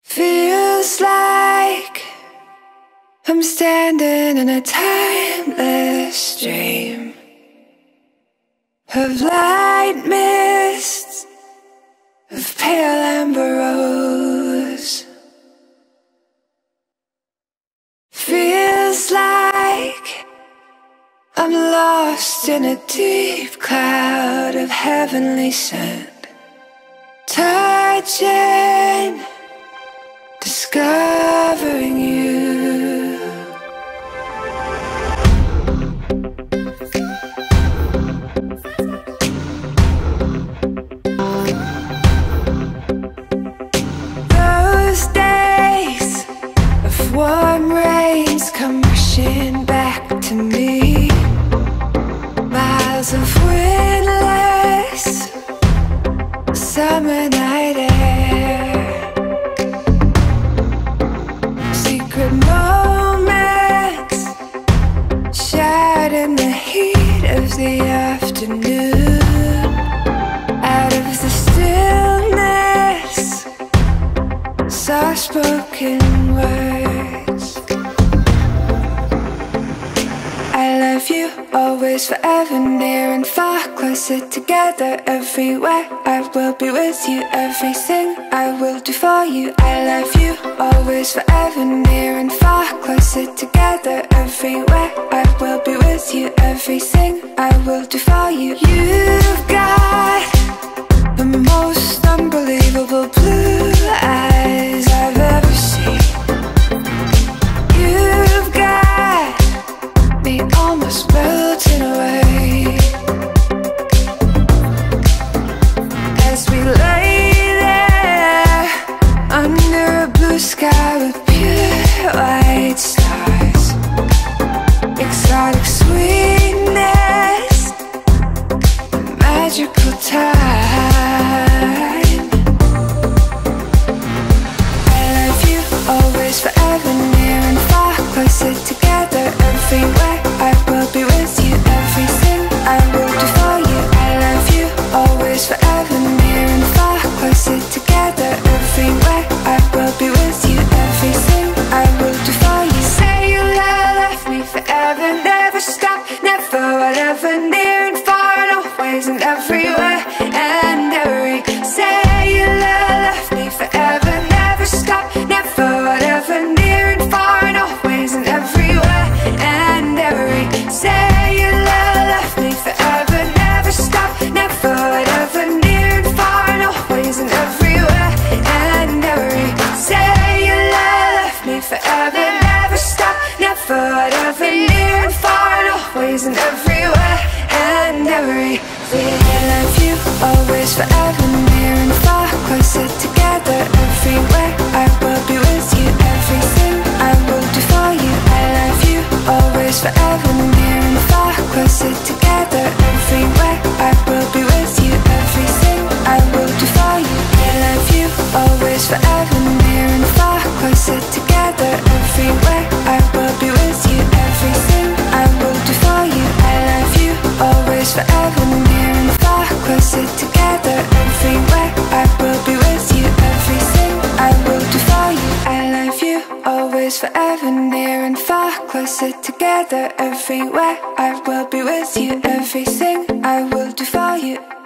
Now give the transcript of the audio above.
Feels like I'm standing in a timeless dream of light mists, of pale amber rose. Feels like I'm lost in a deep cloud of heavenly scent, touching, discovering you. Those days of warm rains come rushing back to me. Miles of windless summer night air, secret moments shared in the heat of the afternoon. Out of the stillness, soft-spoken words. I love you, always, forever, near and far, closer together, everywhere. I will be with you, everything I will do for you. I love you, always, forever, near and far, closer together, everywhere. I will be with you, everything I will do for you. You've got the most unbelievable blue eyes I've ever seen. You've got me almost melting away as we lay there under a blue sky with pure white stars. Exotic sweetness, magical time. I love you, always, forever, near and far, closer together, everywhere. I will be with you, everything I will do for you. I love you, always, forever, near and far, closer together, everywhere. I will be with you, everything I will do for you. Say you love me forever, never stop, never, whatever, near and far, and always and everywhere and every. Say you love me forever, never stop, never, whatever, near and far, and always and everywhere and every. Say you love me forever, never stop, never, whatever, near and far, and always and everywhere and every. Say you love me forever, never stop, never, whatever, near and far, and always and everywhere and every. I love you, always, forever, near and far, closer together, everywhere. I will be with you, everything I will do for you. I love you, always, forever, near and far, closer together, everywhere. I will be with you, everything I will do for you. I love you, always, forever, near and far, closer together, everywhere. I will be with you, everything I will do for you. I love you, always, forever, near and far, closer together, everywhere. I will be with you, everything I will do for you. I love you, always, forever, near and far, closer together, everywhere. I will be with you, everything I will do for you.